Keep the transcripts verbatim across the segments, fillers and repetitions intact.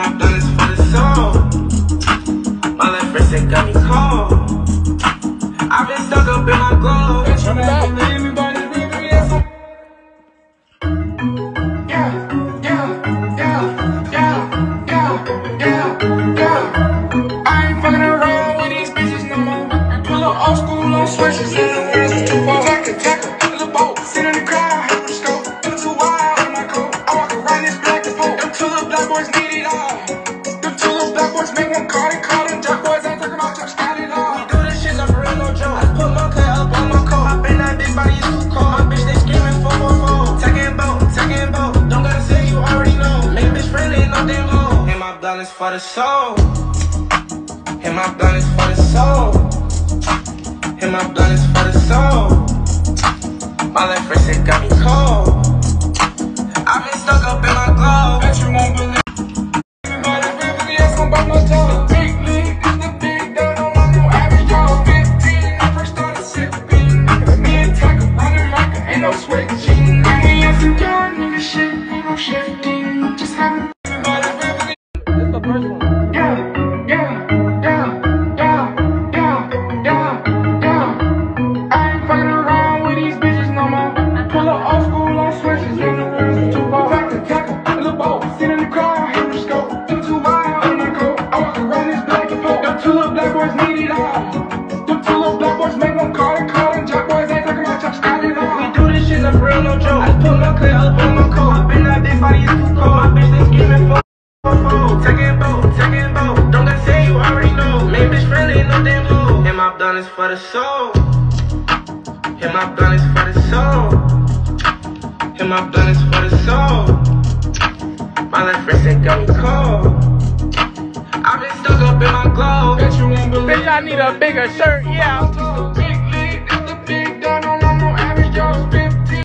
my blunt is for the soul. My left wrist, it got me cold. I've been stuck up in my glow. Bitch, I'm back. Everybody's leaving me some. Yeah, yeah, yeah, yeah, yeah, yeah, yeah. I ain't fucking around with these bitches no more. Pull up old school on switches in the world is too far. Tackle, tackle, little boat, sit in the car, have a scope. I'm too wild in my coat. I walk around this black and folk. Them two little black boys need it all. Them two little black boys make one call and call them jack boys ain't talking about touch, got it all. We do this shit, I'm for real, no joke. I put my cut up on my coat. I been that big body, is too cold. My bitch, they screaming four four four. Taking boat, taking boat. Don't gotta say you already know. Make bitch friendly, no damn low. And my blunt is for the soul. And my blunt is for the soul. And my blunt is for the soul. My left wrist, it got me cold. I've been stuck up in my glow. Bet you won't believe. Everybody really ask about my toe. Big league, this the big dog. Don't want no average dog. fifteen, I first started sipping. Me and Tackle running like it ain't no switching. And we in some young nigga shit, ain't no shifting. Just having everybody really. This is the first one. Yeah, yeah, yeah, yeah, yeah, yeah, yeah. I ain't fucking around with these bitches no more. Pull up old school on switches in the rooms too far. Tackle, tackle, little boat, sit in the car, hit the scope. Them too wild in my coat. I walk around this black and folk. Them two little black boys need it all. Them two little black boys make one call and call them jack boys ain't talking about touch, got it all. We do this shit, I'm for real, no joke. I put my cut up on my coat. I been that big body, is too cold. My bitch, they screaming for. Taking boat, taking boat. Don't gotta say you already know. Make bitch friendly, no damn low. And my blunt is for the soul. And my blunt is for the soul. And my blunt is for the soul. My left wrist, it got me cold. I've been stuck up in my glow. Bet you won't believe. Bitch, I need a bigger shirt, yeah. Big league, this the big dog. Don't want no average dog. fifteen.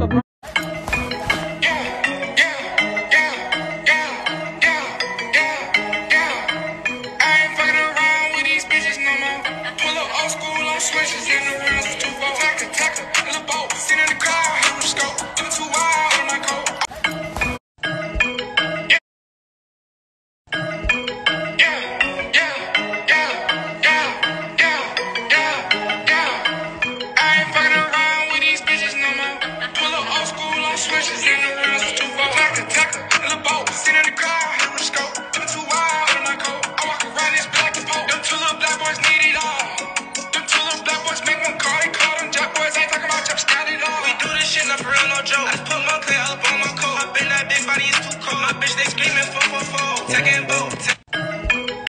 Switches in the rooms is too far. Tackle, tackle, little boat, sit in the car, have a scope. I'm too wild in my coat. Yeah, yeah, yeah, yeah, yeah, yeah, yeah, yeah. I ain't fucking around with these bitches no more. Pull up old school on switches in the rooms is too far. Tackle, tackle, little boat, sit in the car, have a scope. I'm too wild in my coat. I walk around this black and folk. Them two little black boys need it all. Make one call, they call them jack boys ain't talking about touch, got it all. We do this shit, not for real, no joke. I put my cut up on my coat. I been that big body, is too cold. My bitch, they screaming four four four. Taking